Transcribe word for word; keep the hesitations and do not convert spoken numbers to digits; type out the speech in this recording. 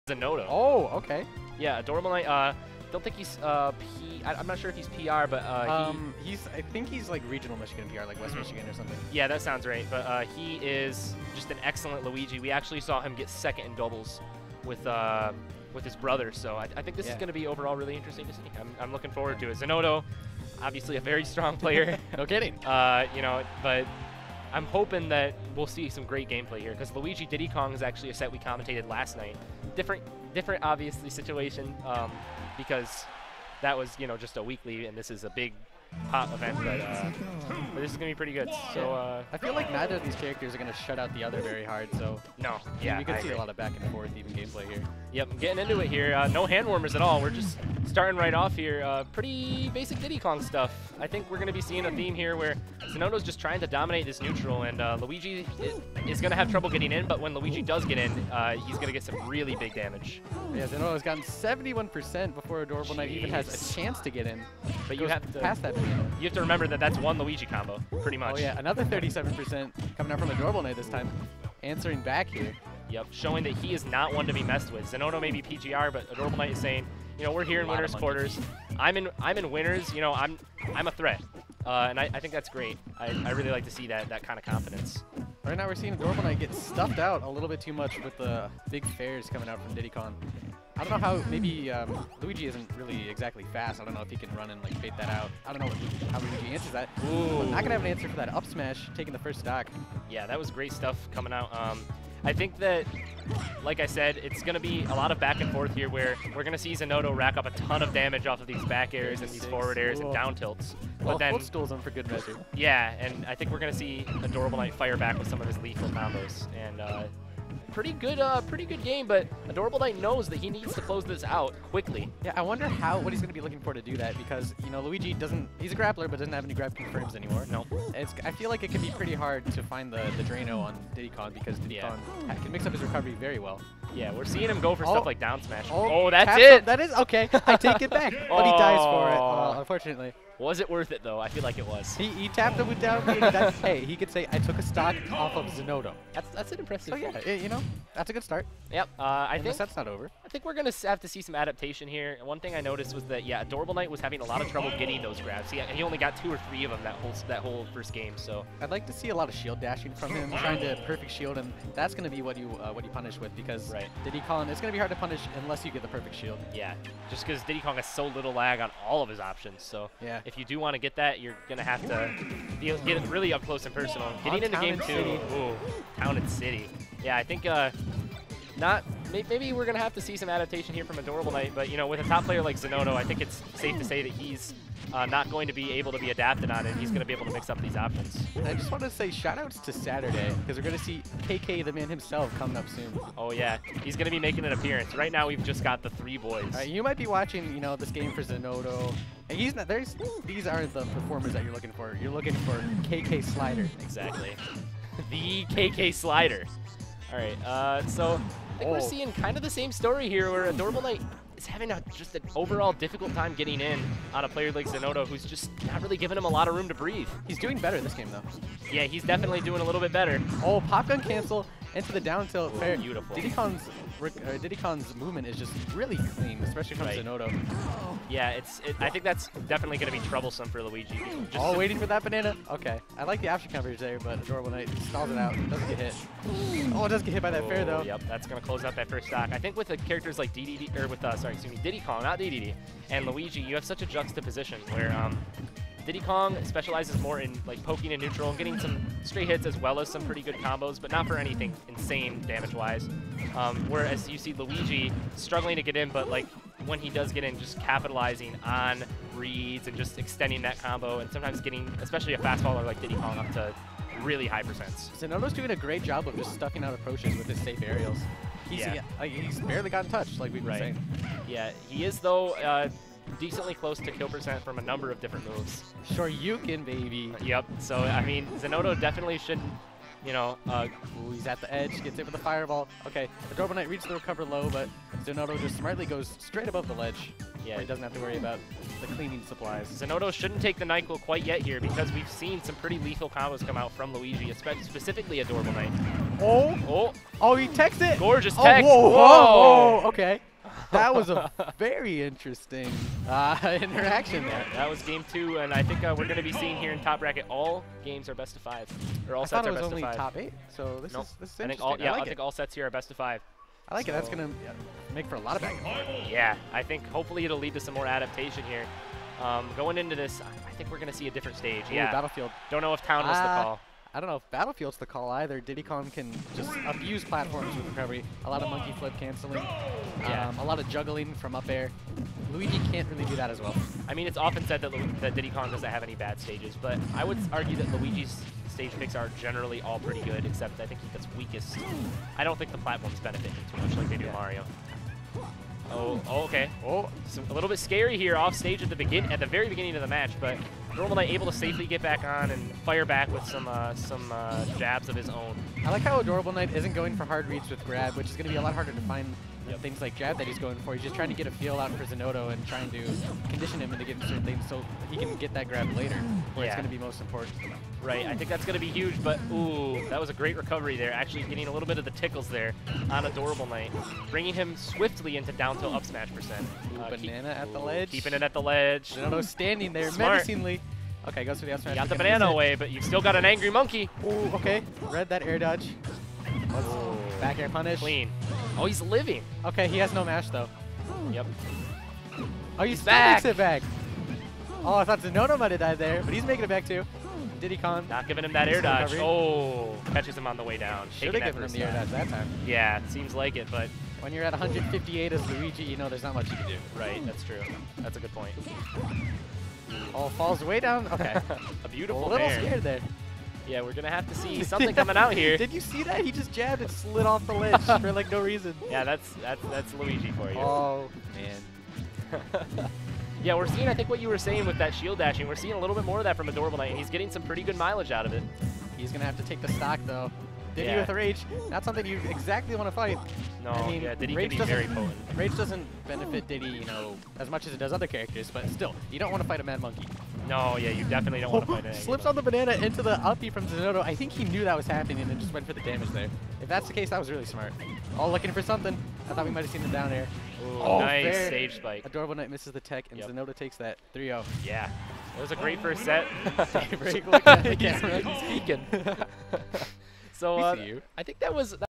Zenodo. Oh, okay. Yeah, Adorable Knight. Uh, don't think he's uh, P. I, I'm not sure if he's P R, but uh, um, he, he's. I think he's like regional Michigan P R, like West mm-hmm. Michigan or something. Yeah, that sounds right. But uh, he is just an excellent Luigi. We actually saw him get second in doubles with uh, with his brother. So I, I think this yeah. is going to be overall really interesting to see. I'm, I'm looking forward to it. Zenodo, obviously a very strong player. No kidding. Uh, you know, but I'm hoping that we'll see some great gameplay here because Luigi Diddy Kong is actually a set we commentated last night. Different, different, obviously situation um, because that was, you know, just a weekly, and this is a big pop event, but, uh, but this is gonna be pretty good. So uh, I feel like neither of these characters are gonna shut out the other very hard. So no, yeah, we could I see agree. a lot of back and forth even gameplay here. Yep, I'm getting into it here. Uh, no hand warmers at all. We're just starting right off here. Uh, pretty basic Diddy Kong stuff. I think we're gonna be seeing a theme here where Zenodo's just trying to dominate this neutral, and uh, Luigi is gonna have trouble getting in. But when Luigi does get in, uh, he's gonna get some really big damage. Yeah, Zenodo's gotten seventy-one percent before Adorable Knight even has a chance to get in. But you have to pass that banana. You have to remember that that's one Luigi combo, pretty much. Oh yeah, another thirty-seven percent coming out from Adorable Knight this time, answering back here. Yep, showing that he is not one to be messed with. Zenodo may be P G R, but Adorable Knight is saying, you know, we're here in winners quarters. I'm in, I'm in winners. You know, I'm, I'm a threat, uh, and I, I think that's great. I, I really like to see that, that kind of confidence. Right now we're seeing Adorable Knight get stuffed out a little bit too much with the big fares coming out from Diddy Kong. I don't know how, maybe um, Luigi isn't really exactly fast. I don't know if he can run and like bait that out. I don't know what, how Luigi answers that. Ooh. Not gonna have an answer for that up smash, taking the first stock. Yeah, that was great stuff coming out. Um, I think that, like I said, it's going to be a lot of back and forth here where we're going to see Zenodo rack up a ton of damage off of these back airs and these forward airs and down tilts. But well, then, footstools him for good measure. Yeah, and I think we're going to see Adorable Knight fire back with some of his lethal combos. And uh, pretty good, uh, pretty good game, but Adorable Knight knows that he needs to close this out quickly. Yeah, I wonder how what he's going to be looking for to do that because, you know, Luigi doesn't, he's a grappler but doesn't have any grab confirms anymore. No. It's, I feel like it can be pretty hard to find the, the Drano on Diddy Kong because Diddy yeah. Kong can mix up his recovery very well. Yeah, we're seeing him go for oh. stuff like down smash. Oh, oh that's it! That is, okay, I take it back. But he dies for it, uh, unfortunately. Was it worth it, though? I feel like it was. He, he tapped him with down B. Hey, he could say, I took a stock off of Zenodo. That's that's an impressive. So yeah, it, you know, that's a good start. Yep. Uh, I and think the set's not over. I think we're gonna have to see some adaptation here. One thing I noticed was that yeah, Adorable Knight was having a lot of trouble getting those grabs. He he only got two or three of them that whole that whole first game. So I'd like to see a lot of shield dashing from him, trying to perfect shield, and that's gonna be what you uh, what you punish with because right. Diddy Kong, it's gonna be hard to punish unless you get the perfect shield. Yeah, just because Diddy Kong has so little lag on all of his options. So yeah, if you do want to get that, you're gonna have to be, get it really up close and personal. Getting into game two, ooh, Town and City. Yeah, I think uh, not. May maybe we're gonna have to see some adaptation here from Adorable Knight, but you know, with a top player like Zenodo, I think it's safe to say that he's uh, not going to be able to be adapted on it. He's gonna be able to mix up these options. And I just want to say shoutouts to Saturday because we're gonna see K K, the man himself, coming up soon. Oh yeah, he's gonna be making an appearance. Right now, we've just got the three boys. All right, you might be watching, you know, this game for Zenodo. And he's not. There's. These are the performers that you're looking for. You're looking for K K Slider. Exactly. The K K Slider. All right. Uh, so I think oh. we're seeing kind of the same story here, where Adorable Knight is having a, just an overall difficult time getting in on a player like Zenodo, who's just not really giving him a lot of room to breathe. He's doing better this game, though. Yeah, he's definitely doing a little bit better. Oh, pop gun cancel into the down tilt. Ooh, beautiful. Diddy Kong's, uh, Diddy Kong's movement is just really clean, especially from right. Zenodo. Yeah, it's. It, I think that's definitely going to be troublesome for Luigi. Just oh, waiting for that banana. Okay, I like the option coverage there, but Adorable Knight stalls it out. Doesn't get hit. Oh, it does get hit by that oh, fair though. Yep, that's going to close out that first stock. I think with the characters like D D D, or with uh, sorry, excuse me, Diddy Kong, not D D D, and Luigi, you have such a juxtaposition where um, Diddy Kong specializes more in like poking and neutral and getting some straight hits as well as some pretty good combos, but not for anything insane damage-wise. Um, whereas you see Luigi struggling to get in, but like when he does get in, just capitalizing on reads and just extending that combo, and sometimes getting, especially a fast faller like Diddy Kong, up to really high percents. Zenodo's doing a great job of just stuffing out approaches with his safe aerials. He's, yeah. he, like, he's barely gotten touched, like we've been right. saying. Yeah, he is though. Uh, decently close to kill percent from a number of different moves. Shoryuken, baby. Yep. So, I mean, Zenodo definitely should, you know... Uh, Ooh, he's at the edge, gets hit with the fireball. Okay, Adorable Knight reaches the recover low, but Zenodo just smartly goes straight above the ledge. Yeah, he doesn't have to worry about the cleaning supplies. Zenodo shouldn't take the NyQuil quite yet here because we've seen some pretty lethal combos come out from Luigi, especially specifically Adorable Knight. Oh, Oh, oh, he techs it. gorgeous Oh, tech. whoa, whoa, Whoa. whoa, okay. That was a very interesting uh, interaction there. That was game two, and I think uh, we're going to be seeing here in top bracket all games are best of five, or all I sets thought it are was best only of five. top eight, so this Nope. is this is I think interesting. all yeah, I like I it. think all sets here are best of five. I like it. That's So- gonna yeah, make for a lot of back and forth. Yeah, I think hopefully it'll lead to some more adaptation here. Um, going into this, I- I think we're going to see a different stage. Ooh, Yeah, Battlefield. don't know if Town was the Ah, call. I don't know if Battlefield's the call either. Diddy Kong can just abuse platforms with recovery. A lot of monkey flip canceling. Yeah. Um, a lot of juggling from up air. Luigi can't really do that as well. I mean, it's often said that, Lu that Diddy Kong doesn't have any bad stages, but I would argue that Luigi's stage picks are generally all pretty good, except I think he gets weakest. I don't think the platforms benefit him too much like they do Yeah. Mario. Oh, oh, okay. Oh, So a little bit scary here off stage at the begin at the very beginning of the match, but Adorable Knight able to safely get back on and fire back with some uh, some uh, jabs of his own. I like how Adorable Knight isn't going for hard reads with grab, which is going to be a lot harder to find than Yep. things like jab that he's going for. He's just trying to get a feel out for Zanotto and trying to condition him into getting certain things so he can get that grab later, where Yeah. it's going to be most important. Right, I think that's going to be huge, but ooh, that was a great recovery there. Actually getting a little bit of the tickles there on Adorable Knight, bringing him swiftly into down tilt up smash percent. Ooh, Uh, keep- banana at the ooh, ledge. Keeping it at the ledge. Zanotto standing there Smart. menacingly. Okay, goes for the up smash. You got the but gonna miss banana it. away, but you've still got an angry monkey. Ooh, okay. Read that air dodge. Let's Ooh. back air punish. Clean. Oh, he's living. Okay, he has no mash though. Yep. Oh, he He's still back. makes it back. Oh, I thought Zanotto might have died there, but he's making it back too. Diddy Kong Not giving him that air Decent dodge. recovery. Oh, catches him on the way down. should Taking have that given him first the air step. dodge that time. Yeah, seems like it, but When you're at one fifty-eight as Luigi, you know there's not much you can do. right, that's true. That's a good point. Oh, falls way down. Okay. A A beautiful little nair. scared there. Yeah, we're gonna have to see something coming out here. Did you see that? He just jabbed and slid off the ledge for like no reason. Yeah, that's that's that's Luigi for you. Oh man. Yeah, we're seeing, I think, what you were saying with that shield dashing. We're seeing a little bit more of that from Adorable Knight, and he's getting some pretty good mileage out of it. He's gonna have to take the stock though. Diddy Yeah. with a rage. Not something you exactly want to fight. No, I mean, yeah, Diddy can rage be doesn't- very potent. Rage doesn't benefit Diddy, you know, as much as it does other characters, but still, you don't want to fight a Mad Monkey. No, yeah, you definitely don't want to fight it. Slips on the banana into the uppy from Zanotto. I think he knew that was happening and just went for the damage there. If that's the case, that was really smart. All looking for something. I thought we might have seen the down air. Ooh, Oh, nice fair. stage spike. Adorable Knight misses the tech, and Yep. Zanotto takes that three oh. Yeah, it was a great first set. Very quick on the He's- camera. he's peeking. So We uh, see you. I think that was.